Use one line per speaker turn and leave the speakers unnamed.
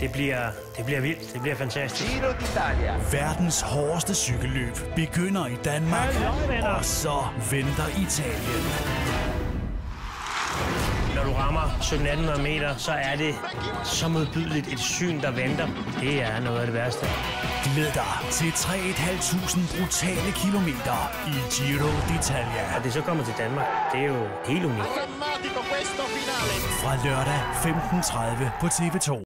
Det bliver vildt. Det bliver fantastisk.
Giro d'Italia.
Verdens hårdeste cykelløb begynder i Danmark, og så venter Italien.
Når du rammer 1700-1800 meter, så er det så modbydeligt et syn, der venter. Det er noget af det værste.
Glæd dig til 3.500 brutale kilometer i Giro d'Italia.
Og det så kommer til Danmark, det er jo helt unikt.
Fra lørdag 15.30 på TV2.